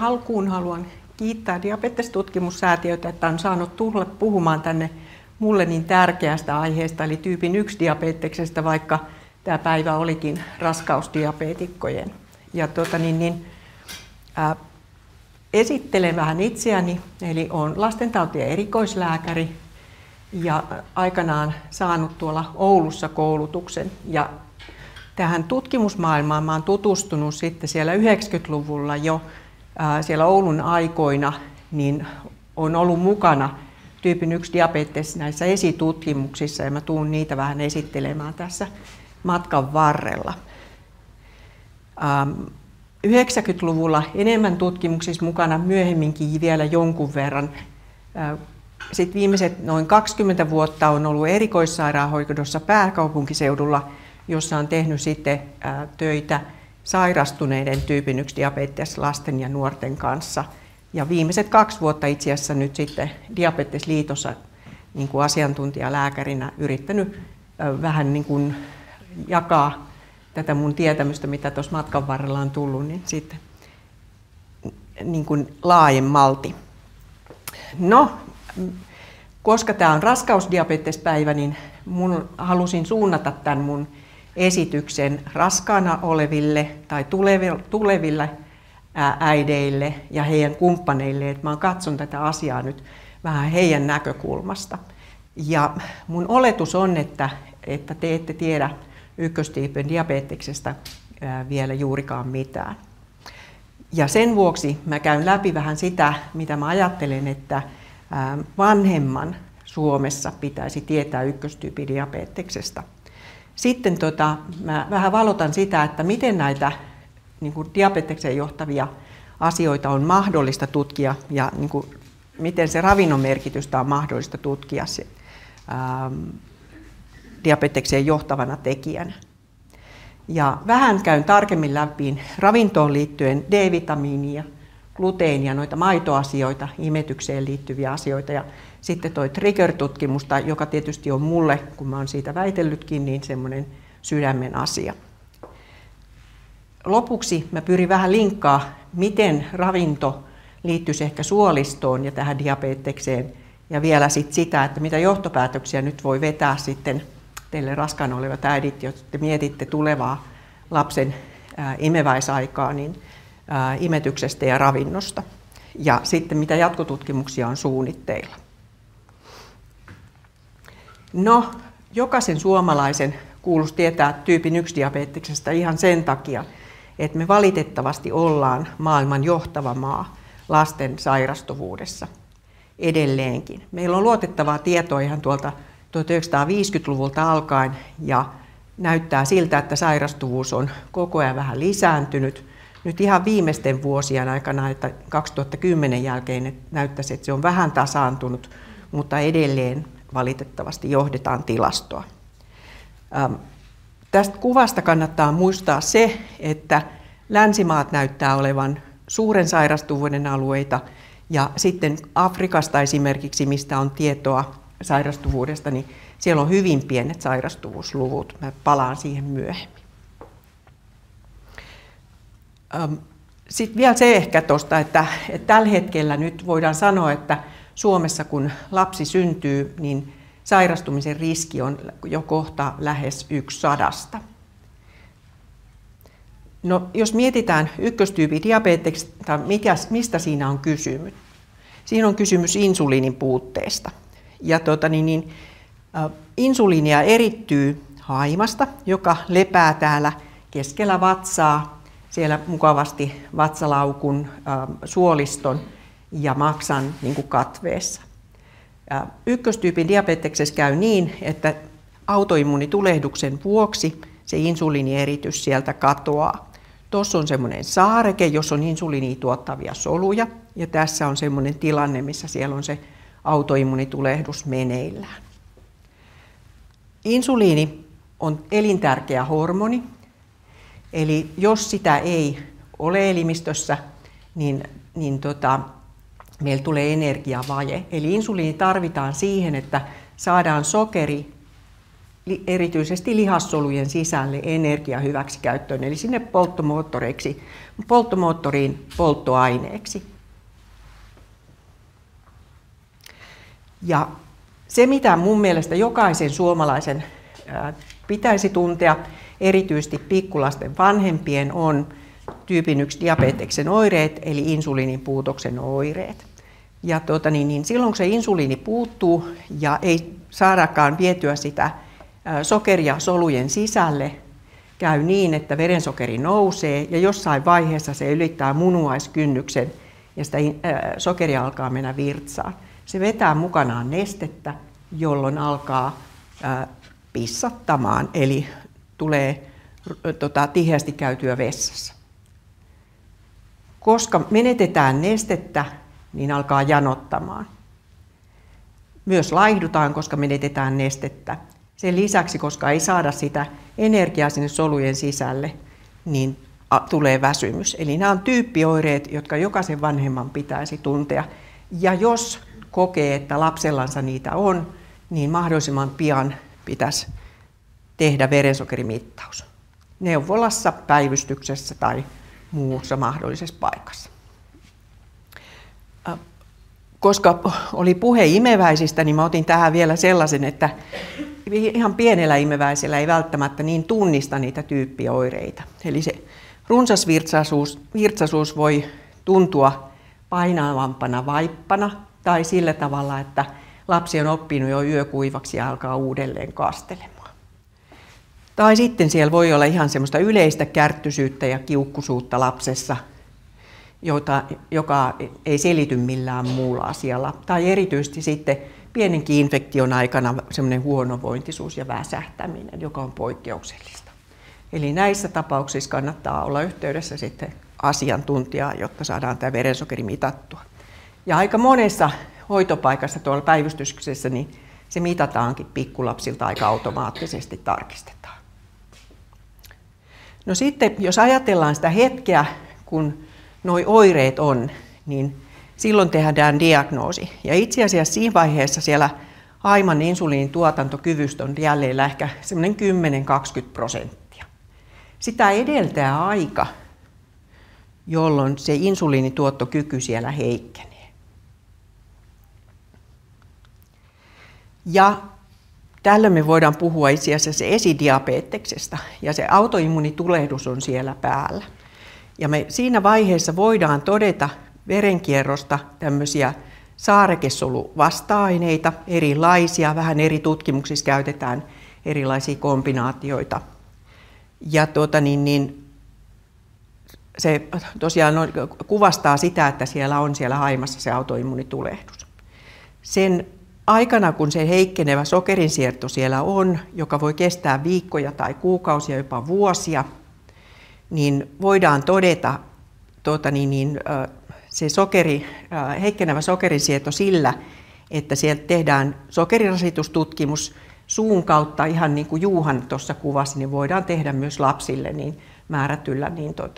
alkuun haluan kiittää Diabetestutkimussäätiötä, että on saanut tulla puhumaan tänne mulle niin tärkeästä aiheesta, eli tyypin 1 diabeteksestä, vaikka tämä päivä olikin raskausdiabeetikkojen. Ja esittelen vähän itseäni, eli olen lastentautien erikoislääkäri ja aikanaan saanut tuolla Oulussa koulutuksen. Ja tähän tutkimusmaailmaan mä olen tutustunut sitten siellä 90-luvulla jo siellä Oulun aikoina, niin olen ollut mukana tyypin 1 diabetes näissä esitutkimuksissa ja mä tuun niitä vähän esittelemään tässä matkan varrella. 90-luvulla enemmän tutkimuksissa mukana, myöhemminkin vielä jonkun verran. Sitten viimeiset noin 20 vuotta on ollut erikoissairaanhoidossa pääkaupunkiseudulla, jossa on tehnyt sitten töitä sairastuneiden tyypin 1 diabetes lasten ja nuorten kanssa. Ja viimeiset 2 vuotta itse asiassa nyt sitten Diabetesliitossa niin kuin asiantuntijalääkärinä yrittänyt vähän niin kuin jakaa tätä mun tietämystä, mitä tuossa matkan varrella on tullut, niin sitten niin kuin laajemmalti. No, koska tämä on raskausdiabetespäivä, niin halusin suunnata tämän mun esityksen raskaana oleville tai tuleville äideille ja heidän kumppaneille, että mä katson tätä asiaa nyt vähän heidän näkökulmasta. Ja mun oletus on, että te ette tiedä ykköstyypin diabeteksestä vielä juurikaan mitään. Ja sen vuoksi mä käyn läpi vähän sitä, mitä mä ajattelen, että vanhemman Suomessa pitäisi tietää ykköstyypin diabeteksestä. Sitten mä vähän valotan sitä, että miten näitä niin kuin diabetekseen johtavia asioita on mahdollista tutkia ja niin kuin, miten se ravinnon merkitystä on mahdollista tutkia diabetekseen johtavana tekijänä. Ja vähän käyn tarkemmin läpi ravintoon liittyen D-vitamiinia, gluteenia, noita maitoasioita, imetykseen liittyviä asioita ja sitten toi trigger-tutkimusta, joka tietysti on mulle, kun mä oon siitä väitellytkin, niin semmoinen sydämen asia. Lopuksi mä pyrin vähän linkkaa, miten ravinto liittyisi ehkä suolistoon ja tähän diabetekseen ja vielä sitä, että mitä johtopäätöksiä nyt voi vetää sitten teille raskaana olevat äidit, jos te mietitte tulevaa lapsen imeväisaikaa, niin imetyksestä ja ravinnosta. Ja sitten mitä jatkotutkimuksia on suunnitteilla. No, jokaisen suomalaisen kuuluisi tietää tyypin 1 diabeteksestä ihan sen takia, että me valitettavasti ollaan maailman johtava maa lasten sairastuvuudessa edelleenkin. Meillä on luotettavaa tietoa ihan tuolta 1950-luvulta alkaen ja näyttää siltä, että sairastuvuus on koko ajan vähän lisääntynyt. Nyt ihan viimeisten vuosien aikana, että 2010 jälkeen näyttäisi, että se on vähän tasaantunut, mutta edelleen valitettavasti johdetaan tilastoa. Tästä kuvasta kannattaa muistaa se, että länsimaat näyttää olevan suuren sairastuvuuden alueita ja sitten Afrikasta esimerkiksi, mistä on tietoa sairastuvuudesta, niin siellä on hyvin pienet sairastuvuusluvut. Mä palaan siihen myöhemmin. Sitten vielä se ehkä tuosta, että tällä hetkellä nyt voidaan sanoa, että Suomessa kun lapsi syntyy, niin sairastumisen riski on jo kohta lähes 1/100. No, jos mietitään ykköstyypin diabeteksestä, mistä siinä on kysymys? Siinä on kysymys insuliinin puutteesta. Ja insuliinia erittyy haimasta, joka lepää täällä keskellä vatsaa, siellä mukavasti vatsalaukun, suoliston ja maksan niin kuin katveessa. Ykköstyypin diabeteksessä käy niin, että autoimmuunitulehduksen vuoksi se insuliinieritys sieltä katoaa. Tuossa on semmoinen saareke, jossa on insuliinia tuottavia soluja, ja tässä on semmoinen tilanne, missä siellä on se autoimmuunitulehdus meneillään. Insuliini on elintärkeä hormoni, eli jos sitä ei ole elimistössä, niin meillä tulee energiavaje. Eli insuliini tarvitaan siihen, että saadaan sokeri erityisesti lihassolujen sisälle energiahyväksikäyttöön, eli sinne polttomoottoriin polttoaineeksi. Ja se, mitä mun mielestä jokaisen suomalaisen pitäisi tuntea, erityisesti pikkulasten vanhempien, on tyypin 1 diabeteksen oireet, eli insuliinin puutoksen oireet. Ja silloin kun se insuliini puuttuu ja ei saadakaan vietyä sitä sokeria solujen sisälle, käy niin, että verensokeri nousee ja jossain vaiheessa se ylittää munuaiskynnyksen ja sitä sokeria alkaa mennä virtsaan. Se vetää mukanaan nestettä, jolloin alkaa pissattamaan, eli tulee tiheästi käytyä vessassa. Koska menetetään nestettä, niin alkaa janottamaan. Myös laihdutaan, koska menetetään nestettä. Sen lisäksi, koska ei saada sitä energiaa sinne solujen sisälle, niin tulee väsymys. Eli nämä on tyyppioireet, jotka jokaisen vanhemman pitäisi tuntea. Ja jos kokee, että lapsellansa niitä on, niin mahdollisimman pian pitäisi tehdä verensokerimittaus. Neuvolassa, päivystyksessä tai muussa mahdollisessa paikassa. Koska oli puhe imeväisistä, niin mä otin tähän vielä sellaisen, että ihan pienellä imeväisellä ei välttämättä niin tunnista niitä tyyppioireita. Eli se runsasvirtsaisuus voi tuntua painavampana vaippana tai sillä tavalla, että lapsi on oppinut jo yökuivaksi ja alkaa uudelleen kastelemaan. Tai sitten siellä voi olla ihan semmoista yleistä kärttysyyttä ja kiukkuisuutta lapsessa, joka ei selity millään muulla asialla. Tai erityisesti sitten pienenkin infektion aikana semmoinen huonovointisuus ja väsähtäminen, joka on poikkeuksellista. Eli näissä tapauksissa kannattaa olla yhteydessä sitten asiantuntijaan, jotta saadaan tämä verensokeri mitattua. Ja aika monessa hoitopaikassa tuolla päivystyksessä niin se mitataankin pikkulapsilta aika automaattisesti tarkistetaan. No sitten, jos ajatellaan sitä hetkeä, kun nuo oireet on, niin silloin tehdään diagnoosi. Ja itse asiassa siinä vaiheessa siellä aiman insuliinin tuotantokyvystä on jäljellä ehkä semmoinen 10-20%. Sitä edeltää aika, jolloin se insuliinituottokyky siellä heikkenee. Ja tällöin me voidaan puhua itse asiassa esidiabeteksesta, ja se autoimmuunitulehdus on siellä päällä. Ja me siinä vaiheessa voidaan todeta verenkierrosta tämmöisiä saarekesolu-vasta-aineita, erilaisia, vähän eri tutkimuksissa käytetään erilaisia kombinaatioita. Ja se tosiaan kuvastaa sitä, että siellä on siellä haimassa se autoimmuunitulehdus. Sen aikana, kun se heikkenevä sokerinsierto siellä on, joka voi kestää viikkoja tai kuukausia, jopa vuosia, niin voidaan todeta se heikkenevä sokerinsieto sillä, että sieltä tehdään sokerirasitustutkimus suun kautta, ihan niin kuin Juhan tuossa kuvasi, niin voidaan tehdä myös lapsille niin määrätyllä,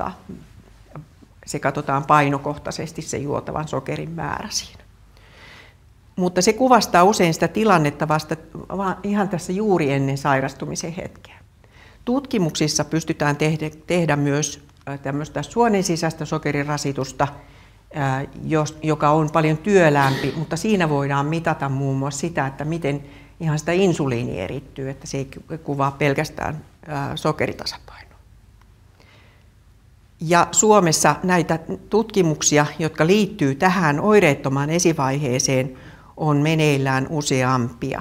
se katsotaan painokohtaisesti se juotavan sokerin määrä siinä. Mutta se kuvastaa usein sitä tilannetta vasta ihan tässä juuri ennen sairastumisen hetkeä. Tutkimuksissa pystytään tehdä myös tämmöistä suonen sisäistä sokerirasitusta, joka on paljon työläämpi, mutta siinä voidaan mitata muun muassa sitä, että miten ihan sitä insuliini erittyy, että se ei kuvaa pelkästään sokeritasapainoa. Ja Suomessa näitä tutkimuksia, jotka liittyy tähän oireettomaan esivaiheeseen, on meneillään useampia.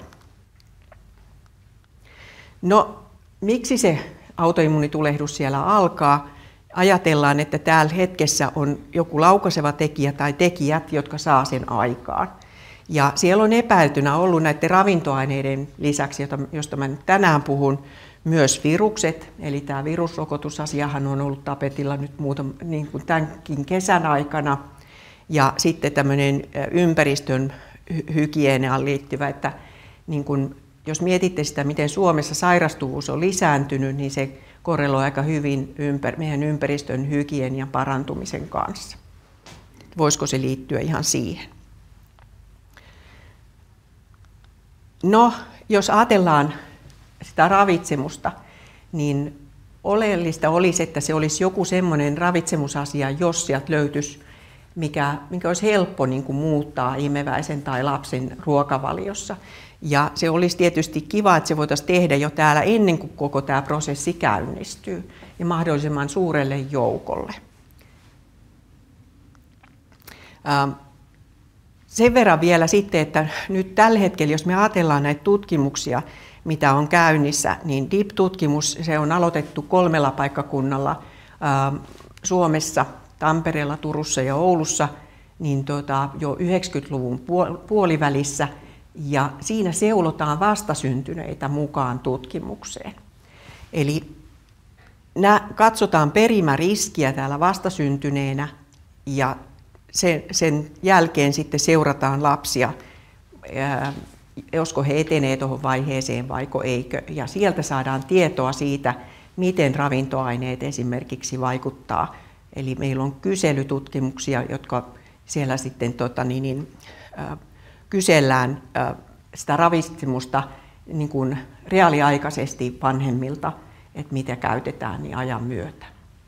No, miksi se autoimmuunitulehdus siellä alkaa? Ajatellaan, että täällä hetkessä on joku laukaiseva tekijä tai tekijät, jotka saa sen aikaan. Ja siellä on epäiltynä ollut näiden ravintoaineiden lisäksi, josta mä nyt tänään puhun, myös virukset. Eli tämä virusrokotusasiahan on ollut tapetilla nyt niin kuin tämänkin kesän aikana. Ja sitten tämmöinen ympäristön hygieniaan liittyvä, että niin kun, jos mietitte sitä, miten Suomessa sairastuvuus on lisääntynyt, niin se korreloi aika hyvin meidän ympäristön hygienian parantumisen kanssa. Voisiko se liittyä ihan siihen? No, jos ajatellaan sitä ravitsemusta, niin oleellista olisi, että se olisi joku semmoinen ravitsemusasia, jos sieltä löytyisi, mikä olisi helppo niin kuin muuttaa imeväisen tai lapsen ruokavaliossa. Ja se olisi tietysti kiva, että se voitaisiin tehdä jo täällä ennen kuin koko tämä prosessi käynnistyy ja mahdollisimman suurelle joukolle. Sen verran vielä sitten, että nyt tällä hetkellä, jos me ajatellaan näitä tutkimuksia, mitä on käynnissä, niin DIP-tutkimus, se on aloitettu 3 paikkakunnalla Suomessa, Tampereella, Turussa ja Oulussa, niin jo 90-luvun puolivälissä, ja siinä seulotaan vastasyntyneitä mukaan tutkimukseen. Eli katsotaan perimäriskiä täällä vastasyntyneenä, ja sen jälkeen sitten seurataan lapsia, josko he etenee tuohon vaiheeseen vaiko eikö. Ja sieltä saadaan tietoa siitä, miten ravintoaineet esimerkiksi vaikuttaa. Eli meillä on kyselytutkimuksia, jotka siellä sitten kysellään sitä ravitsemusta niin kuin reaaliaikaisesti vanhemmilta, että mitä käytetään niin ajan myötä.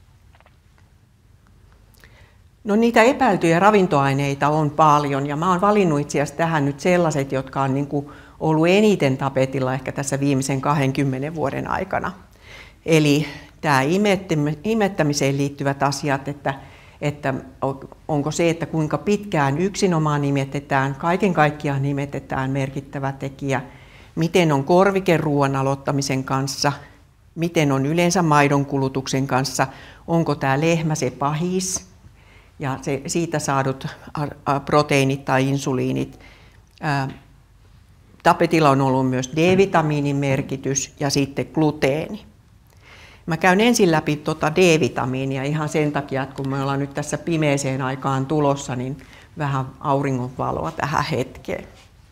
No niitä epäiltyjä ravintoaineita on paljon, ja mä oon valinnut itse asiassa tähän nyt sellaiset, jotka on niin kuin ollut eniten tapetilla ehkä tässä viimeisen 20 vuoden aikana. Eli tämä imettämiseen liittyvät asiat, että onko se, että kuinka pitkään yksinomaan imetetään, kaiken kaikkiaan imetetään merkittävä tekijä, miten on korvikeruoan aloittamisen kanssa, miten on yleensä maidon kulutuksen kanssa, onko tämä lehmä se pahis, ja siitä saadut proteiinit tai insuliinit. Tapetilla on ollut myös D-vitamiinin merkitys ja sitten gluteeni. Mä käyn ensin läpi D-vitamiinia ihan sen takia, että kun me ollaan nyt tässä pimeeseen aikaan tulossa, niin vähän auringonvaloa tähän hetkeen.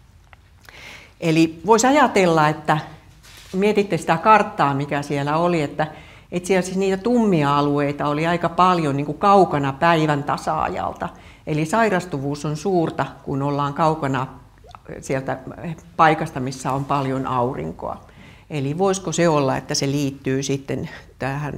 Eli voisi ajatella, että mietitte sitä karttaa, mikä siellä oli, että itse asiassa niitä tummia alueita oli aika paljon niin kuin kaukana päivän tasaajalta. Eli sairastuvuus on suurta, kun ollaan kaukana sieltä paikasta, missä on paljon aurinkoa. Eli voisiko se olla, että se liittyy sitten tähän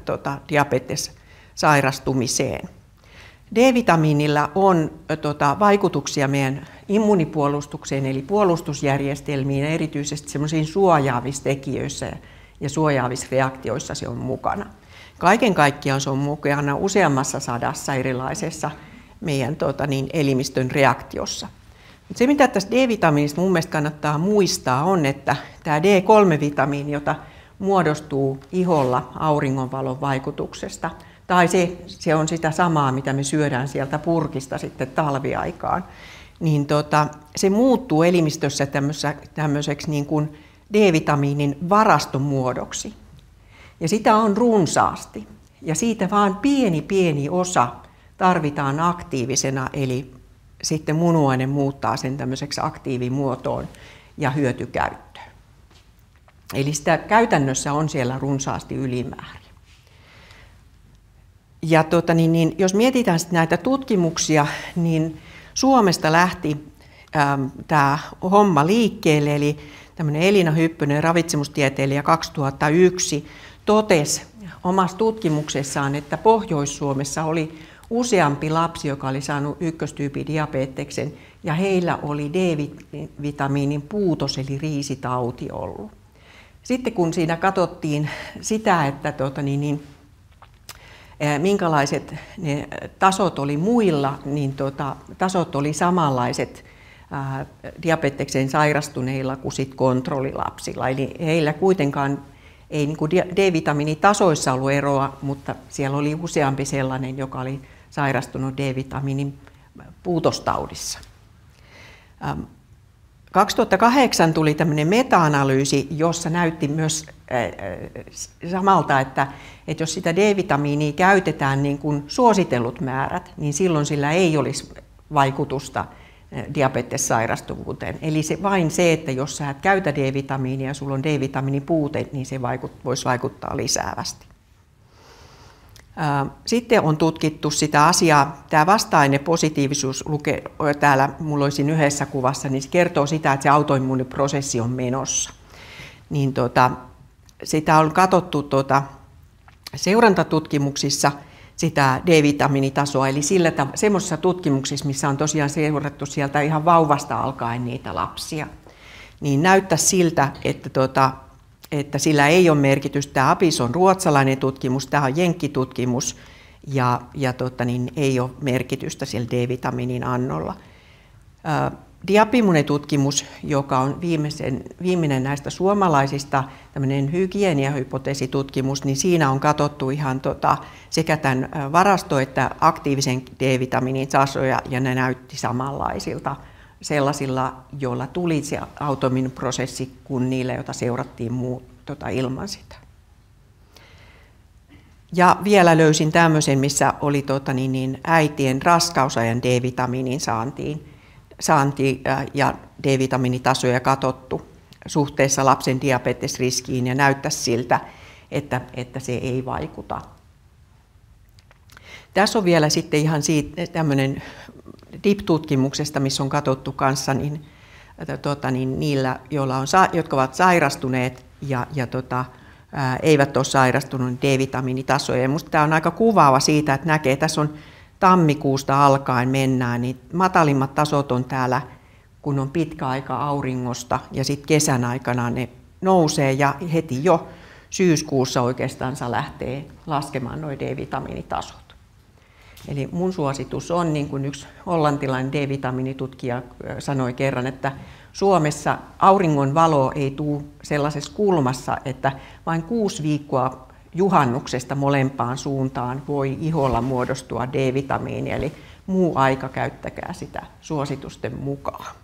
diabetes-sairastumiseen. D-vitamiinilla on vaikutuksia meidän immunipuolustukseen, eli puolustusjärjestelmiin, erityisesti semmoisiin suojaavissa tekijöissä ja suojaavissa reaktioissa se on mukana. Kaiken kaikkiaan se on mukana useammassa sadassa erilaisessa meidän elimistön reaktiossa. Mutta se, mitä tästä D-vitamiinista mun mielestä kannattaa muistaa, on, että tämä D3-vitamiini, jota muodostuu iholla auringonvalon vaikutuksesta, tai se on sitä samaa, mitä me syödään sieltä purkista sitten talviaikaan, niin se muuttuu elimistössä tämmöiseksi niin kuin D-vitamiinin varastomuodoksi. Ja sitä on runsaasti. Ja siitä vaan pieni osa tarvitaan aktiivisena, eli sitten munuaine muuttaa sen tämmöiseksi aktiivimuotoon ja hyötykäyttöön. Eli sitä käytännössä on siellä runsaasti ylimäärin. Ja jos mietitään näitä tutkimuksia, niin Suomesta lähti tämä homma liikkeelle, eli tämmöinen Elina Hyppönen, ravitsemustieteilijä 2001, totesi omassa tutkimuksessaan, että Pohjois-Suomessa oli useampi lapsi, joka oli saanut ykköstyypin diabeteksen, ja heillä oli D-vitamiinin puutos, eli riisitauti ollut. Sitten kun siinä katsottiin sitä, että minkälaiset ne tasot oli muilla, niin tasot oli samanlaiset diabetekseen sairastuneilla kuin sit kontrollilapsilla. Eli heillä kuitenkaan ei niin kuin D-vitamiinitasoissa ollut eroa, mutta siellä oli useampi sellainen, joka oli sairastunut D-vitamiinin puutostaudissa. 2008 tuli tämmöinen meta-analyysi, jossa näytti myös samalta, että jos sitä D-vitamiinia käytetään niin kuin suositellut määrät, niin silloin sillä ei olisi vaikutusta diabetessairastuvuuteen. Eli vain se, että jos sä et käytä D-vitamiinia ja sulla on D-vitamiinin puute, niin se voisi vaikuttaa lisäävästi. Sitten on tutkittu sitä asiaa, tämä vasta-ainepositiivisuus lukee täällä, mulla olisi yhdessä kuvassa, niin se kertoo sitä, että se autoimmuuniprosessi on menossa. Niin sitä on katsottu seurantatutkimuksissa sitä D-vitamiinitasoa, eli semmoisissa tutkimuksissa, missä on tosiaan seurattu sieltä ihan vauvasta alkaen niitä lapsia, niin näyttää siltä, että sillä ei ole merkitystä. Tämä APIS on ruotsalainen tutkimus, tämä on jenkkitutkimus, ja ei ole merkitystä sillä D-vitamiinin annolla. Diapimune-tutkimus, joka on viimeinen näistä suomalaisista, tämmöinen hygieniahypoteesitutkimus, niin siinä on katsottu ihan sekä tämän varasto- että aktiivisen D-vitamiinin tasoja, ja ne näytti samanlaisilta sellaisilla, joilla tuli se autoimmuuniprosessi, kuin niillä, joita seurattiin ilman sitä. Ja vielä löysin tämmöisen, missä oli äitien raskausajan D-vitamiinin saanti ja D-vitamiinitasoja katsottu suhteessa lapsen diabetesriskiin, ja näyttäisi siltä, että se ei vaikuta. Tässä on vielä sitten ihan tämmöinen DIP-tutkimuksesta, missä on katsottu kanssa niillä, jotka ovat sairastuneet ja eivät ole sairastuneet D-vitamiinitasoja. Minusta tämä on aika kuvaava siitä, että näkee, tässä on tammikuusta alkaen mennään, niin matalimmat tasot on täällä, kun on pitkä aika auringosta, ja sitten kesän aikana ne nousee, ja heti jo syyskuussa oikeastaan lähtee laskemaan nuo D-vitamiinitasot. Eli mun suositus on, niin kuin yksi hollantilainen D-vitamiinitutkija sanoi kerran, että Suomessa auringon valo ei tule sellaisessa kulmassa, että vain 6 viikkoa juhannuksesta molempaan suuntaan voi iholla muodostua D-vitamiini, eli muu aika käyttäkää sitä suositusten mukaan.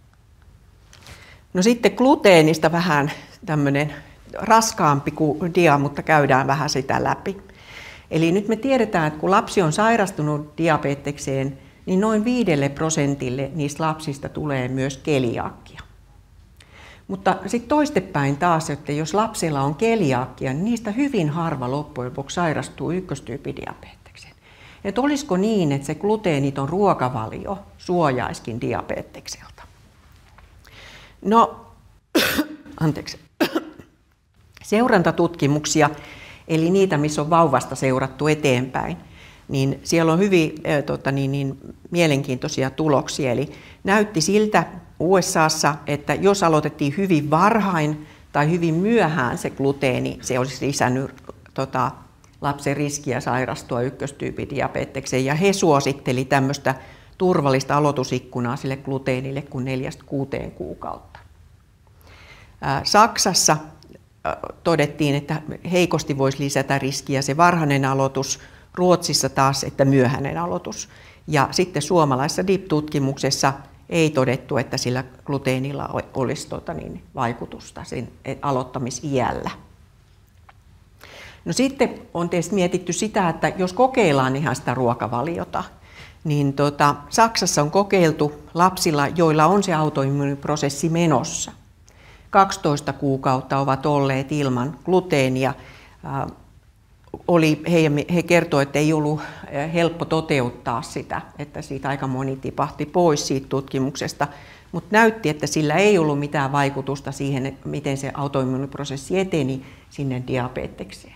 No sitten gluteenista vähän tämmöinen raskaampi kuin dia, mutta käydään vähän sitä läpi. Eli nyt me tiedetään, että kun lapsi on sairastunut diabetekseen, niin noin 5% niistä lapsista tulee myös keliakia. Mutta sitten toistepäin taas, että jos lapsella on keliakia, niin niistä hyvin harva loppujen lopuksi sairastuu ykköstyyppidiabetekseen. Että olisiko niin, että se gluteeniton ruokavalio suojaiskin diabetekselta? No, anteeksi. Seurantatutkimuksia, eli niitä, missä on vauvasta seurattu eteenpäin, niin siellä on hyvin mielenkiintoisia tuloksia. Eli näytti siltä USAssa, että jos aloitettiin hyvin varhain tai hyvin myöhään se gluteeni, se olisi lisännyt lapsen riskiä sairastua ykköstyyppidiabetekseen. Ja he suositteli tämmöistä turvallista aloitusikkunaa sille gluteenille kuin 4-6 kuukautta. Saksassa todettiin, että heikosti voisi lisätä riskiä se varhainen aloitus, Ruotsissa taas, että myöhäinen aloitus. Ja sitten suomalaisessa DIP-tutkimuksessa ei todettu, että sillä gluteenilla olisi vaikutusta sen aloittamisiällä. No sitten on tietysti mietitty sitä, että jos kokeillaan ihan sitä ruokavaliota, niin Saksassa on kokeiltu lapsilla, joilla on se autoimmuuniprosessi menossa. 12 kuukautta ovat olleet ilman gluteenia. He kertoivat, että ei ollut helppo toteuttaa sitä, että siitä aika moni tipahti pois siitä tutkimuksesta, mutta näytti, että sillä ei ollut mitään vaikutusta siihen, miten se autoimmuuniprosessi eteni sinne diabetekseen.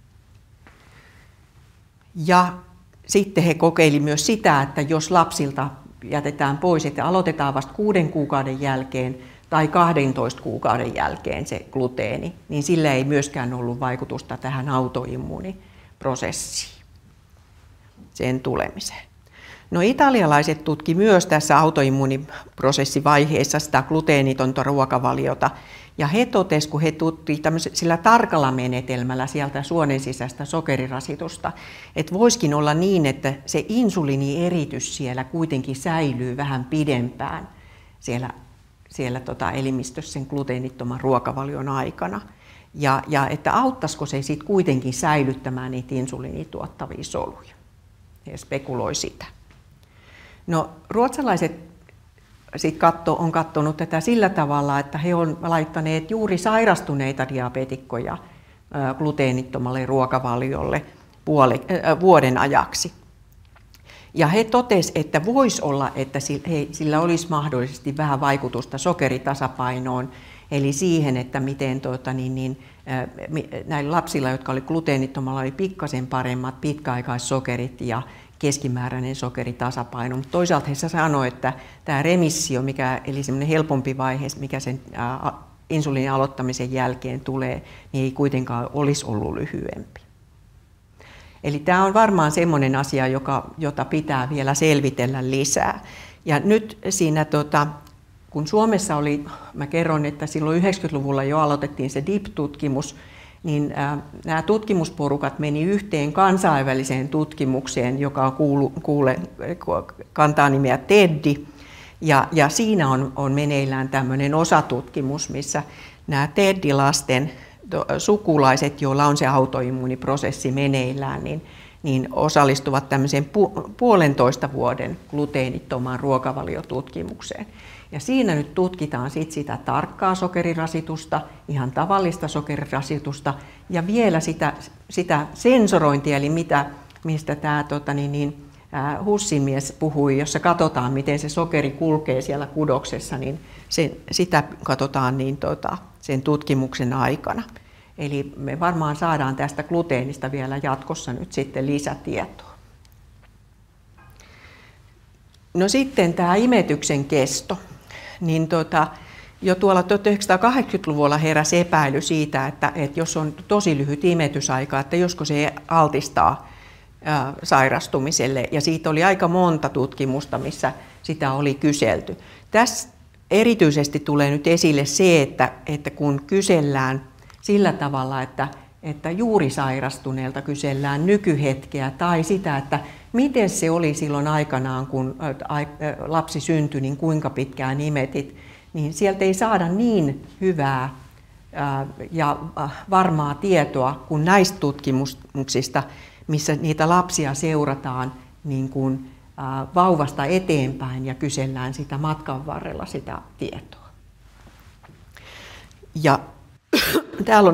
Ja sitten he kokeili myös sitä, että jos lapsilta jätetään pois, että aloitetaan vasta 6 kuukauden jälkeen tai 12 kuukauden jälkeen se gluteeni, niin sillä ei myöskään ollut vaikutusta tähän autoimmuuniprosessiin, sen tulemiseen. No italialaiset tutki myös tässä autoimmuuniprosessivaiheessa sitä gluteenitonta ruokavaliota, ja he totesivat, kun he tutkivat sillä tarkalla menetelmällä sieltä suonen sisäistä sokerirasitusta, että voisikin olla niin, että se insuliinieritys siellä kuitenkin säilyy vähän pidempään siellä elimistössä sen gluteenittoman ruokavalion aikana. Ja että auttaisiko se sitten kuitenkin säilyttämään niitä insuliinituottavia soluja. He spekuloi sitä. No ruotsalaiset on katsonut tätä sillä tavalla, että he on laittaneet juuri sairastuneita diabeetikkoja gluteenittomalle ruokavaliolle vuoden ajaksi. Ja he totesivat, että voisi olla, että sillä olisi mahdollisesti vähän vaikutusta sokeritasapainoon, Eli siihen, että miten näillä lapsilla, jotka oli gluteenittomalla, oli pikkasen paremmat pitkäaikaissokerit ja keskimääräinen sokeritasapaino. Mutta toisaalta he sanoivat, että tämä remissio, eli semmoinen helpompi vaihe, mikä sen insuliinin aloittamisen jälkeen tulee, niin ei kuitenkaan olisi ollut lyhyempi. Eli tämä on varmaan semmoinen asia, jota pitää vielä selvitellä lisää. Ja nyt siinä, kun Suomessa oli, mä kerron, että silloin 90-luvulla jo aloitettiin se DIP-tutkimus, niin nämä tutkimusporukat meni yhteen kansainväliseen tutkimukseen, joka kantaa nimeä TEDDI. Ja siinä on meneillään tämmöinen osatutkimus, missä nämä TEDDI-lasten sukulaiset, joilla on se autoimmuuniprosessi meneillään, niin osallistuvat tämmöiseen 1,5 vuoden gluteenittomaan ruokavaliotutkimukseen. Ja siinä nyt tutkitaan sitä tarkkaa sokerirasitusta, ihan tavallista sokerirasitusta ja vielä sitä sensorointia, eli mistä tämä Hussin mies puhui, jossa katsotaan, miten se sokeri kulkee siellä kudoksessa, niin sitä katsotaan sen tutkimuksen aikana. Eli me varmaan saadaan tästä gluteenista vielä jatkossa nyt sitten lisätietoa. No sitten tämä imetyksen kesto. Niin jo tuolla 1980-luvulla heräsi epäily siitä, että jos on tosi lyhyt imetysaika, että josko se altistaa sairastumiselle. Ja siitä oli aika monta tutkimusta, missä sitä oli kyselty. Tässä erityisesti tulee nyt esille se, että kun kysellään sillä tavalla, että juuri sairastuneelta kysellään nykyhetkeä tai sitä, että miten se oli silloin aikanaan, kun lapsi syntyi, niin kuinka pitkään imetit, niin sieltä ei saada niin hyvää ja varmaa tietoa kuin näistä tutkimuksista, missä niitä lapsia seurataan niin kuin vauvasta eteenpäin ja kysellään sitä matkan varrella sitä tietoa. Ja täällä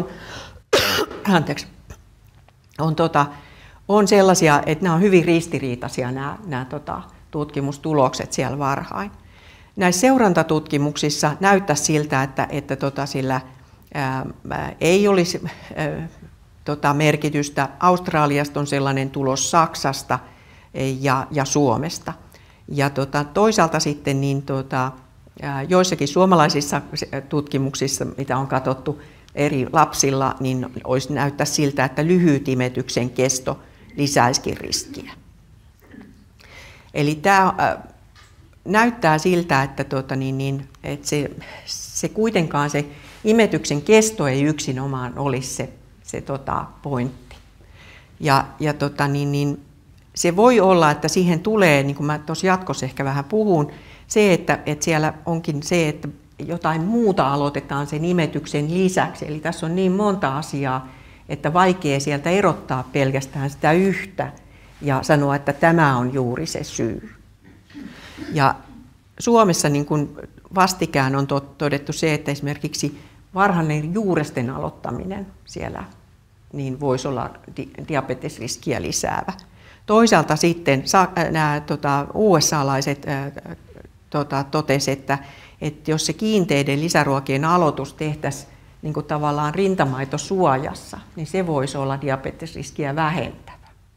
on sellaisia, että nämä on hyvin ristiriitaisia nämä tutkimustulokset siellä varhain. Näissä seurantatutkimuksissa näyttää siltä, että sillä ei olisi merkitystä. Australiasta on sellainen tulos, Saksasta ja Suomesta. Ja toisaalta sitten joissakin suomalaisissa tutkimuksissa, mitä on katsottu eri lapsilla, niin näyttää siltä, että lyhyt imetyksen kesto lisäisikin riskiä. Eli tämä näyttää siltä, että se kuitenkaan se imetyksen kesto ei yksinomaan olisi se pointti. Ja se voi olla, että siihen tulee, niin kuin mä tuossa jatkossa ehkä vähän puhun, se, että siellä onkin se, että jotain muuta aloitetaan sen imetyksen lisäksi. Eli tässä on niin monta asiaa, että vaikea sieltä erottaa pelkästään sitä yhtä ja sanoa, että tämä on juuri se syy. Ja Suomessa niin kuin vastikään on todettu se, että esimerkiksi varhainen juuresten aloittaminen siellä niin voisi olla diabetesriskiä lisäävä. Toisaalta sitten nämä USA-laiset totesivat, että jos se kiinteiden lisäruokien aloitus tehtäisiin niin kuin tavallaan rintamaitosuojassa, niin se voisi olla diabetesriskiä vähentävä.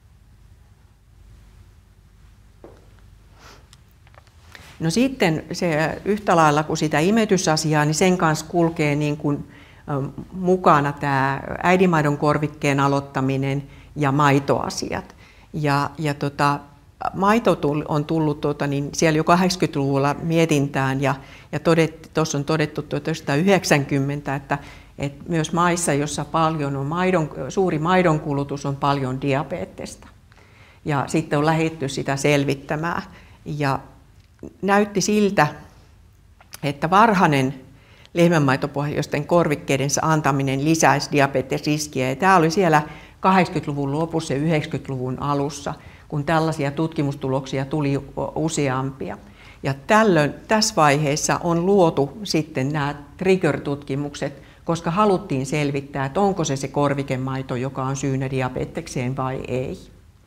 No sitten se yhtä lailla kuin sitä imetysasiaa, niin sen kanssa kulkee niin kuin mukana tämä äidinmaidon korvikkeen aloittaminen ja maitoasiat. Ja maito on tullut niin siellä jo 80-luvulla mietintään ja tuossa on todettu 1990, että myös maissa, jossa paljon on suuri maidonkulutus, on paljon diabetesta. Ja sitten on lähdetty sitä selvittämään. Ja näytti siltä, että varhainen lehmänmaitopohjaisten korvikkeidensa antaminen lisäisi diabetesriskiä. Ja tämä oli siellä 80-luvun lopussa ja 90-luvun alussa, kun tällaisia tutkimustuloksia tuli useampia. Ja tällöin tässä vaiheessa on luotu sitten nämä trigger-tutkimukset, koska haluttiin selvittää, että onko se korvikemaito, joka on syynä diabetekseen vai ei.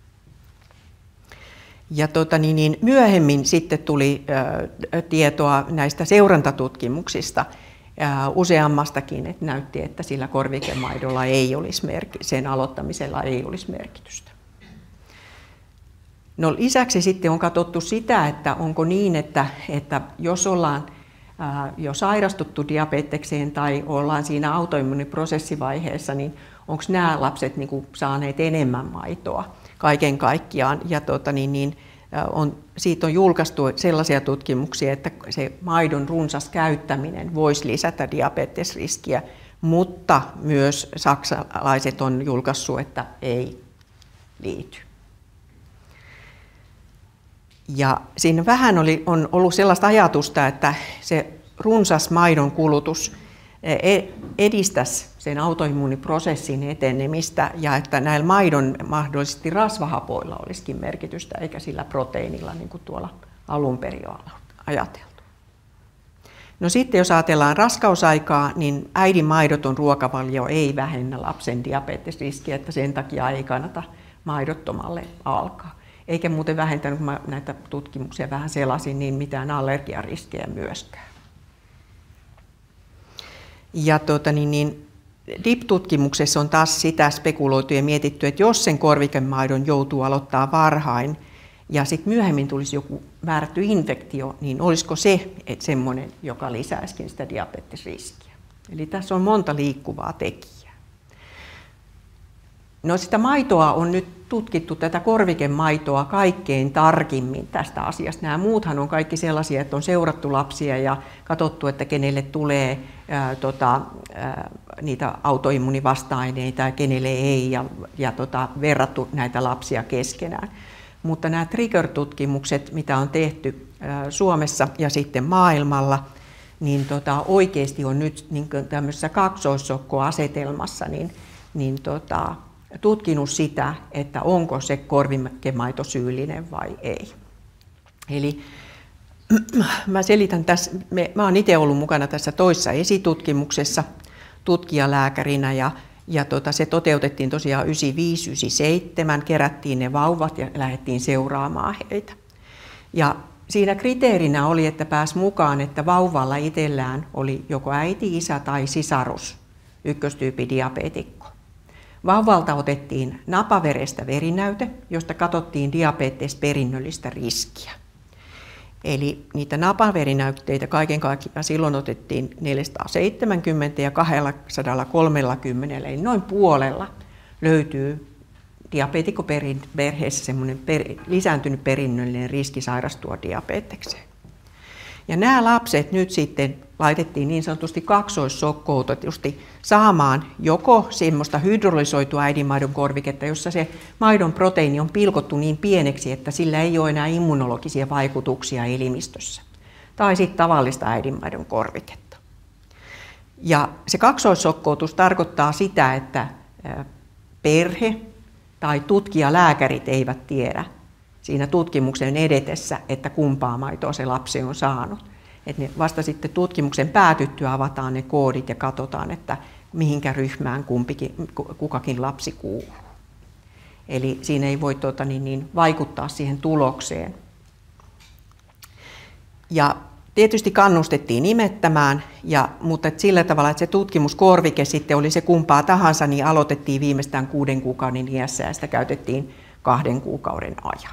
Ja myöhemmin sitten tuli tietoa näistä seurantatutkimuksista, useammastakin, että näytti, että sillä korvikemaidolla ei olisi sen aloittamisella ei olisi merkitystä. No lisäksi sitten on katsottu sitä, että onko niin, että jos ollaan jo sairastuttu diabetekseen tai ollaan siinä autoimmuniprosessivaiheessa, niin onko nämä lapset niin kuin saaneet enemmän maitoa kaiken kaikkiaan. Ja siitä on julkaistu sellaisia tutkimuksia, että se maidon runsas käyttäminen voisi lisätä diabetesriskiä, mutta myös saksalaiset on julkaissut, että ei liity. Ja siinä vähän on ollut sellaista ajatusta, että se runsas maidon kulutus edistäisi sen autoimmuuniprosessin etenemistä ja että näillä maidon mahdollisesti rasvahapoilla olisikin merkitystä eikä sillä proteiinilla niin kuin tuolla alun perin on ajateltu. No sitten jos ajatellaan raskausaikaa, niin äidin maidoton ruokavalio ei vähennä lapsen diabetesriskiä, että sen takia ei kannata maidottomalle alkaa. Eikä muuten vähentänyt, kun mä näitä tutkimuksia vähän selasin, niin mitään allergiariskejä myöskään. Ja DIP-tutkimuksessa on taas sitä spekuloitu ja mietitty, että jos sen korvikemaidon joutuu aloittaa varhain ja sitten myöhemmin tulisi joku määrätty infektio, niin olisiko se semmoinen, joka lisäisikin sitä diabetesriskiä. Eli tässä on monta liikkuvaa tekijää. No sitä maitoa on nyt tutkittu, tätä korvikemaitoa kaikkein tarkimmin tästä asiasta. Nämä muuthan on kaikki sellaisia, että on seurattu lapsia ja katsottu, että kenelle tulee niitä autoimmunivasta-aineita ja kenelle ei ja verrattu näitä lapsia keskenään. Mutta nämä trigger-tutkimukset, mitä on tehty Suomessa ja sitten maailmalla, niin oikeasti on nyt niin tämmöisessä kaksoissokkoasetelmassa tutkinut sitä, että onko se korvikemaito syyllinen vai ei. Eli mä selitän tässä, mä oon itse ollut mukana tässä toisessa esitutkimuksessa tutkijalääkärinä ja se toteutettiin tosiaan 95-97, kerättiin ne vauvat ja lähdettiin seuraamaan heitä. Ja siinä kriteerinä oli, että pääsi mukaan, että vauvalla itsellään oli joko äiti, isä tai sisarus, ykköstyypin diabeetikko. Vauvalta otettiin napaverestä verinäyte, josta katsottiin diabetesperinnöllistä riskiä. Eli niitä napaverinäytteitä kaiken kaikkiaan silloin otettiin 470 ja 230, eli noin puolella löytyy diabeetikkoperheessä semmoinen lisääntynyt perinnöllinen riski sairastua diabetekseen. Ja nämä lapset nyt sitten laitettiin niin sanotusti kaksoissokkoutetusti saamaan joko semmoista hydrolysoitua äidinmaidon korviketta, jossa se maidon proteiini on pilkottu niin pieneksi, että sillä ei ole enää immunologisia vaikutuksia elimistössä, tai sitten tavallista äidinmaidon korviketta. Ja se kaksoissokkoutus tarkoittaa sitä, että perhe tai tutkijalääkärit eivät tiedä siinä tutkimuksen edetessä, että kumpaa maitoa se lapsi on saanut. Että vasta sitten tutkimuksen päätyttyä avataan ne koodit ja katsotaan, että mihinkä ryhmään kukakin lapsi kuuluu. Eli siinä ei voi vaikuttaa siihen tulokseen. Ja tietysti kannustettiin imettämään, mutta sillä tavalla, että se tutkimuskorvike sitten oli se kumpaa tahansa, niin aloitettiin viimeistään 6 kuukauden iässä ja sitä käytettiin 2 kuukauden ajan.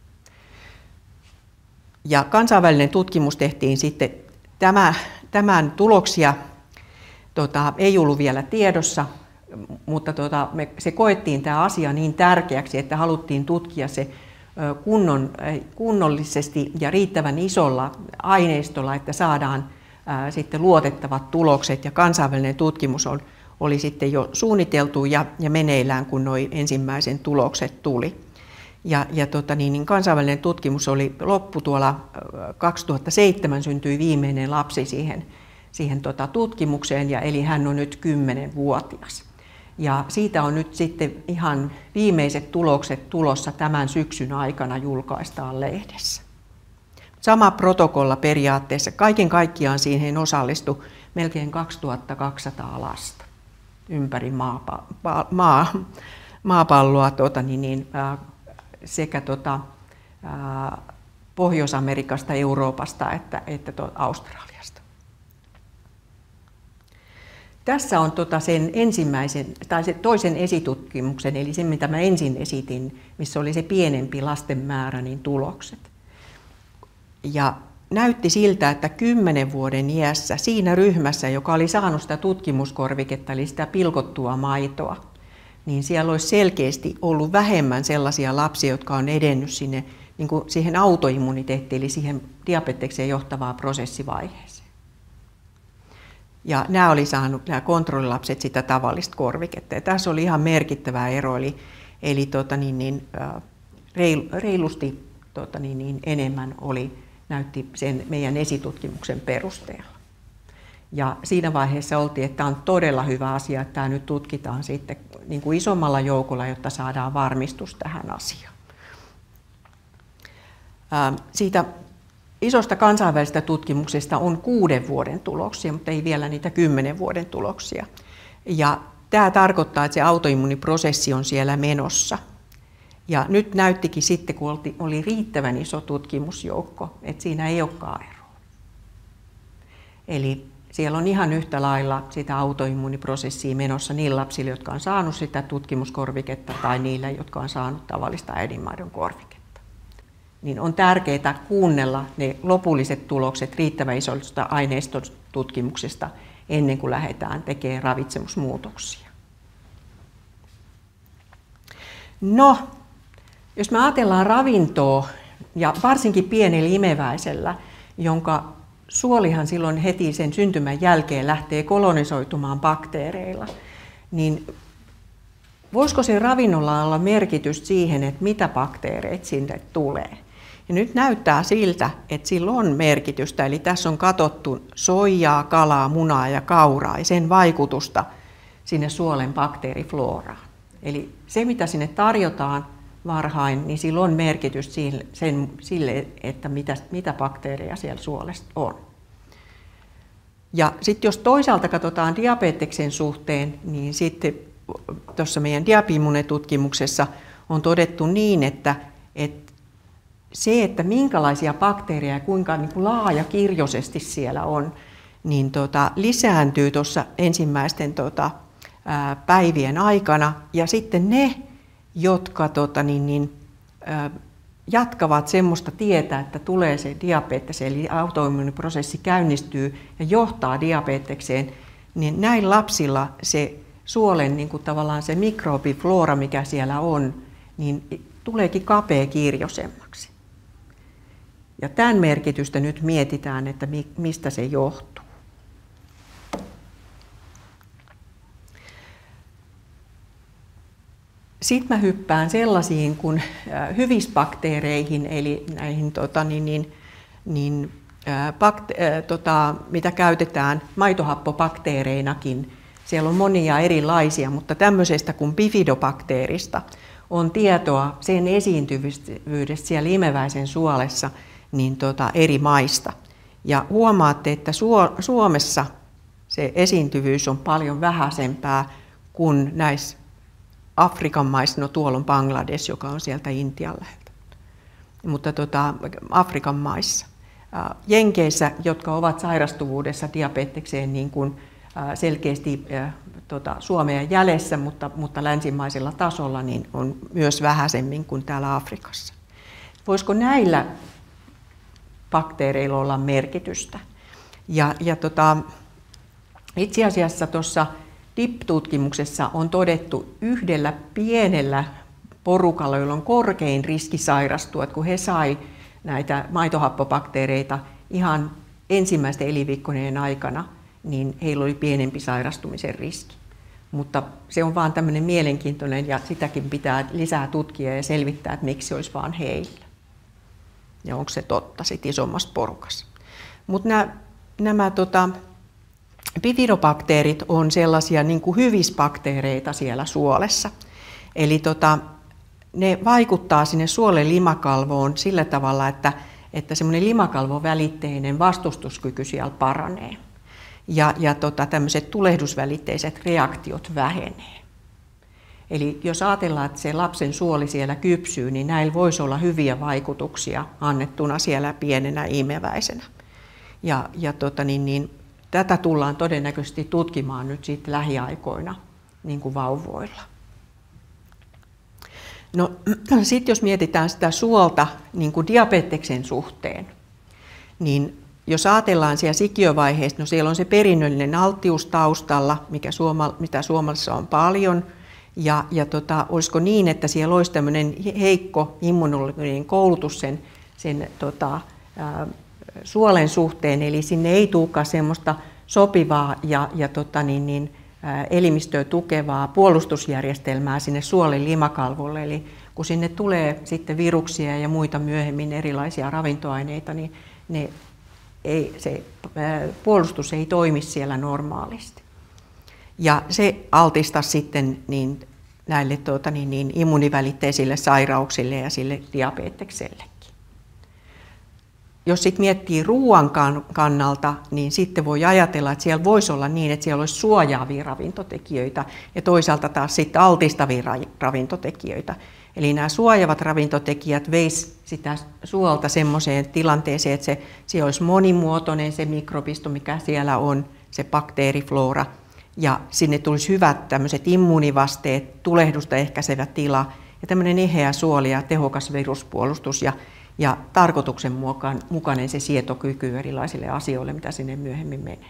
Ja kansainvälinen tutkimus tehtiin sitten, tämän tuloksia ei ollut vielä tiedossa, mutta se koettiin tämä asia niin tärkeäksi, että haluttiin tutkia se kunnollisesti ja riittävän isolla aineistolla, että saadaan sitten luotettavat tulokset. Ja kansainvälinen tutkimus oli sitten jo suunniteltu ja meneillään, kun nuo ensimmäisen tulokset tuli. Kansainvälinen tutkimus oli loppu tuolla 2007 syntyi viimeinen lapsi siihen tutkimukseen, eli hän on nyt 10-vuotias. Ja siitä on nyt sitten ihan viimeiset tulokset tulossa tämän syksyn aikana julkaistaan lehdessä. Sama protokolla periaatteessa. Kaiken kaikkiaan siihen osallistui melkein 2200 lasta ympäri maapalloa sekä Pohjois-Amerikasta, Euroopasta että Australiasta. Tässä on sen ensimmäisen tai se toisen esitutkimuksen, eli se mitä mä ensin esitin, missä oli se pienempi lasten määrä, niin tulokset. Ja näytti siltä, että 10 vuoden iässä siinä ryhmässä, joka oli saanut sitä tutkimuskorviketta, eli sitä pilkottua maitoa, niin siellä olisi selkeästi ollut vähemmän sellaisia lapsia, jotka on edennyt sinne, niin kuin siihen autoimmuniteettiin, eli siihen diabetekseen johtavaan prosessivaiheeseen. Ja nämä oli saanut nämä kontrollilapset sitä tavallista korviketta. Ja tässä oli ihan merkittävä ero, eli reilusti enemmän näytti sen meidän esitutkimuksen perusteella. Ja siinä vaiheessa oltiin, että tämä on todella hyvä asia, että tämä nyt tutkitaan sitten niin kuin isommalla joukolla, jotta saadaan varmistus tähän asiaan. Siitä isosta kansainvälisestä tutkimuksesta on 6 vuoden tuloksia, mutta ei vielä niitä 10 vuoden tuloksia. Ja tämä tarkoittaa, että se autoimmuniprosessi on siellä menossa. Ja nyt näyttikin sitten, kun oli riittävän iso tutkimusjoukko, että siinä ei olekaan eroa. Eli siellä on ihan yhtä lailla sitä autoimmuniprosessia menossa niillä lapsilla, jotka on saanut sitä tutkimuskorviketta tai niillä, jotka on saanut tavallista äidinmaidon korviketta. Niin on tärkeää kuunnella ne lopulliset tulokset riittävän isosta aineistotutkimuksesta ennen kuin lähdetään tekemään ravitsemusmuutoksia. No, jos me ajatellaan ravintoa, ja varsinkin pienellä imeväisellä, jonka suolihan silloin heti sen syntymän jälkeen lähtee kolonisoitumaan bakteereilla, niin voisiko se ravinnolla olla merkitys siihen, että mitä bakteereita sinne tulee? Ja nyt näyttää siltä, että sillä on merkitystä, eli tässä on katsottu soijaa, kalaa, munaa ja kauraa ja sen vaikutusta sinne suolen bakteeriflooraan. Eli se, mitä sinne tarjotaan varhain, niin sillä on merkitys sille, että mitä bakteereja siellä suolessa on. Ja sitten jos toisaalta katsotaan diabeteksen suhteen, niin sitten tuossa meidän Diabimune-tutkimuksessa on todettu niin, että se, että minkälaisia bakteereja ja kuinka niin kuin laajakirjoisesti siellä on, niin lisääntyy tuossa ensimmäisten päivien aikana. Ja sitten ne, jotka jatkavat semmoista tietä, että tulee se diabetes, eli autoimmuuniprosessi käynnistyy ja johtaa diabetekseen, niin näillä lapsilla se suolen niin kuin tavallaan se mikrobiflora, mikä siellä on, niin tuleekin kapeakirjoisemmaksi. Ja tämän merkitystä nyt mietitään, että mistä se johtuu. Sitten mä hyppään sellaisiin kuin hyvisbakteereihin, eli näihin mitä käytetään maitohappobakteereinakin. Siellä on monia erilaisia, mutta tämmöisestä kuin bifidobakteerista on tietoa sen esiintyvyydestä siellä imeväisen suolessa niin eri maista. Ja huomaatte, että Suomessa se esiintyvyys on paljon vähäisempää kuin näissä Afrikan maissa, no tuolla on Bangladesh, joka on sieltä Intian läheltä, mutta Afrikan maissa. Jenkeissä, jotka ovat sairastuvuudessa diabetekseen niin kuin selkeästi Suomea jäljessä, mutta länsimaisella tasolla, niin on myös vähäisemmin kuin täällä Afrikassa. Voisiko näillä bakteereilla olla merkitystä? Itse asiassa tuossa DIP-tutkimuksessa on todettu yhdellä pienellä porukalla, jolla on korkein riski sairastua, että kun he sai näitä maitohappobakteereita ihan ensimmäisten elinviikkojen aikana, niin heillä oli pienempi sairastumisen riski. Mutta se on vaan tämmöinen mielenkiintoinen ja sitäkin pitää lisää tutkia ja selvittää, että miksi se olisi vaan heillä. Ja onko se totta sitten isommassa porukassa. Mutta nämä bifidobakteerit on sellaisia niin kuin hyvisbakteereita siellä suolessa. Eli ne vaikuttaa sinne suolen limakalvoon sillä tavalla, että semmoinen limakalvovälitteinen vastustuskyky siellä paranee. Ja tämmöiset tulehdusvälitteiset reaktiot vähenee. Eli jos ajatellaan, että se lapsen suoli siellä kypsyy, niin näillä voisi olla hyviä vaikutuksia annettuna siellä pienenä imeväisenä. tätä tullaan todennäköisesti tutkimaan nyt sitten lähiaikoina niin kuin vauvoilla. No, sitten jos mietitään sitä suolta niin kuin diabeteksen suhteen, niin jos ajatellaan siellä sikiövaiheessa, no siellä on se perinnöllinen alttius taustalla, mitä Suomessa on paljon, ja olisiko niin, että siellä olisi tämmöinen heikko immunologinen koulutus sen suolen suhteen, eli sinne ei tulekaan semmoista sopivaa ja elimistöä tukevaa puolustusjärjestelmää sinne suolen limakalvolle. Eli kun sinne tulee sitten viruksia ja muita myöhemmin erilaisia ravintoaineita, niin se puolustus ei toimi siellä normaalisti. Ja se altistaa sitten näille immuunivälitteisille sairauksille ja sille diabeteksellekin. Jos sitten miettii ruoan kannalta, niin sitten voi ajatella, että siellä voisi olla niin, että siellä olisi suojaavia ravintotekijöitä ja toisaalta taas sitten altistavia ravintotekijöitä. Eli nämä suojaavat ravintotekijät veis sitä suolta semmoiseen tilanteeseen, että siellä olisi monimuotoinen se mikrobisto, mikä siellä on, se bakteeriflora, ja sinne tulisi hyvät tämmöiset immuunivasteet, tulehdusta ehkäisevä tila ja tämmöinen eheä suoli ja tehokas viruspuolustus ja tarkoituksenmukainen se sietokyky erilaisille asioille, mitä sinne myöhemmin menee.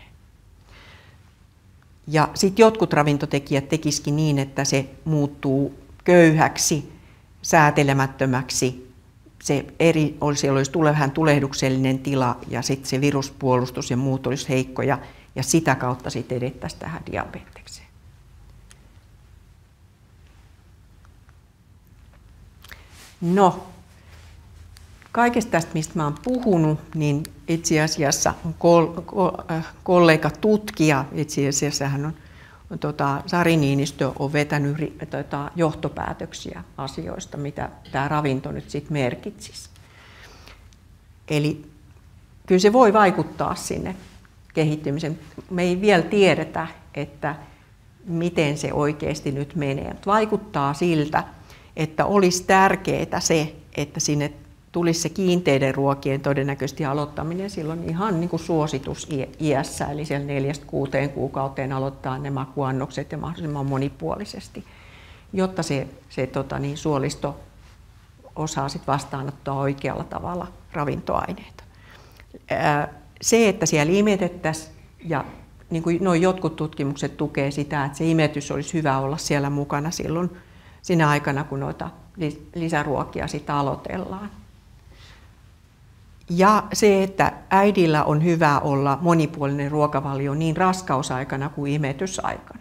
Ja sitten jotkut ravintotekijät tekisikin niin, että se muuttuu köyhäksi, säätelemättömäksi. Siellä olisi vähän tulehduksellinen tila ja sitten se viruspuolustus ja muut olisi heikkoja ja sitä kautta sitten edettäisiin tähän diabetekseen. No, kaikesta tästä, mistä mä oon puhunut, niin itse asiassa kollega tutkija, itse asiassa hän on Sari Niinistö on vetänyt johtopäätöksiä asioista, mitä tämä ravinto nyt sitten merkitsisi. Eli kyllä se voi vaikuttaa sinne kehittymiseen. Me ei vielä tiedetä, että miten se oikeasti nyt menee. Vaikuttaa siltä, että olisi tärkeää se, että sinne tulisi se kiinteiden ruokien todennäköisesti aloittaminen silloin ihan niin kuin suositusiässä, eli siellä 4-6 kuukauteen aloittaa ne makuannokset ja mahdollisimman monipuolisesti, jotta se suolisto osaa sit vastaanottaa oikealla tavalla ravintoaineita. Se, että siellä imetettäisiin, ja niin kuin nuo jotkut tutkimukset tukee sitä, että se imetys olisi hyvä olla siellä mukana silloin siinä aikana, kun noita lisäruokia sitten aloitellaan. Ja se, että äidillä on hyvä olla monipuolinen ruokavalio niin raskausaikana kuin imetysaikana.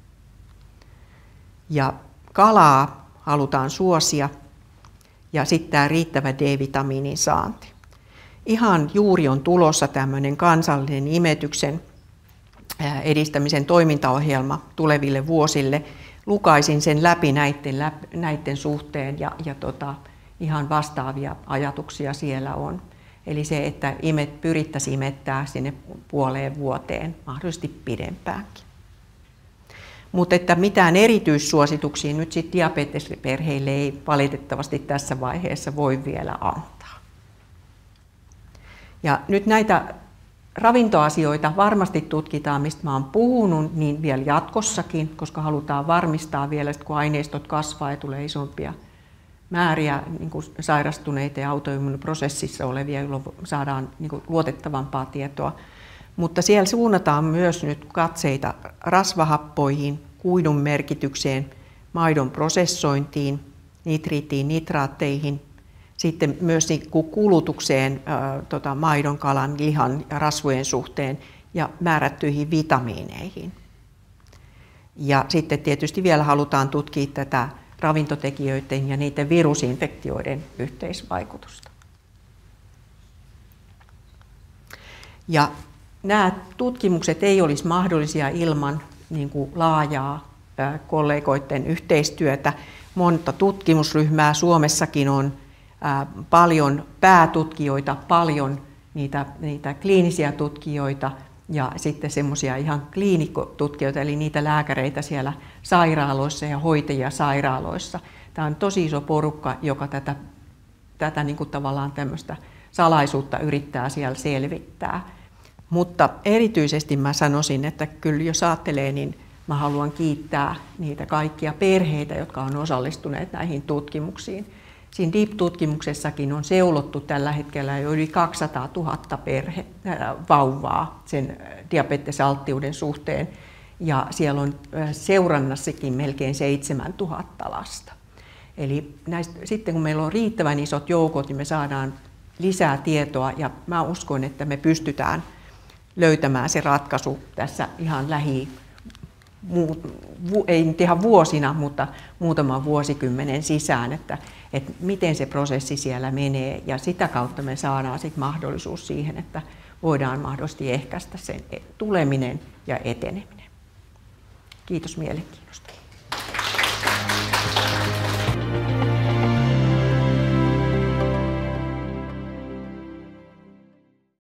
Ja kalaa halutaan suosia ja sitten tämä riittävä D-vitamiinin saanti. Ihan juuri on tulossa tämmöinen kansallinen imetyksen edistämisen toimintaohjelma tuleville vuosille. Lukaisin sen läpi näiden suhteen ja ihan vastaavia ajatuksia siellä on. Eli se, että pyrittäisiin imettää sinne puoleen vuoteen, mahdollisesti pidempäänkin. Mutta että mitään erityissuosituksia nyt sitten diabetesperheille ei valitettavasti tässä vaiheessa voi vielä antaa. Ja nyt näitä ravintoasioita varmasti tutkitaan, mistä mä oon puhunut, niin vielä jatkossakin, koska halutaan varmistaa vielä, että kun aineistot kasvaa ja tulee isompia määriä niin kuin sairastuneita ja autoimmuuniprosessissa olevia, jolloin saadaan niin kuin luotettavampaa tietoa. Mutta siellä suunnataan myös nyt katseita rasvahappoihin, kuidun merkitykseen, maidon prosessointiin, nitriittiin, nitraatteihin, sitten myös kulutukseen maidon, kalan, lihan ja rasvojen suhteen ja määrättyihin vitamiineihin. Ja sitten tietysti vielä halutaan tutkia tätä ravintotekijöiden ja niiden virusinfektioiden yhteisvaikutusta. Ja nämä tutkimukset ei olisi mahdollisia ilman niin kuin laajaa kollegoiden yhteistyötä. Monta tutkimusryhmää Suomessakin on, paljon päätutkijoita, paljon niitä kliinisiä tutkijoita ja sitten semmoisia ihan kliinikotutkijoita, eli niitä lääkäreitä siellä sairaaloissa ja hoitajia sairaaloissa. Tämä on tosi iso porukka, joka tätä niin kuin tavallaan tämmöistä salaisuutta yrittää siellä selvittää. Mutta erityisesti mä sanoisin, että kyllä jos ajattelee, niin mä haluan kiittää niitä kaikkia perheitä, jotka on osallistuneet näihin tutkimuksiin. Siinä DEEP-tutkimuksessakin on seulottu tällä hetkellä jo yli 200 000 vauvaa sen diabetesalttiuden suhteen, ja siellä on seurannassakin melkein 7 000 lasta. Eli sitten kun meillä on riittävän isot joukot, niin me saadaan lisää tietoa, ja mä uskon, että me pystytään löytämään se ratkaisu tässä ihan ei nyt ihan vuosina, mutta muutaman vuosikymmenen sisään, että miten se prosessi siellä menee, ja sitä kautta me saadaan sit mahdollisuus siihen, että voidaan mahdollisesti ehkäistä sen tuleminen ja eteneminen. Kiitos mielenkiinnosta.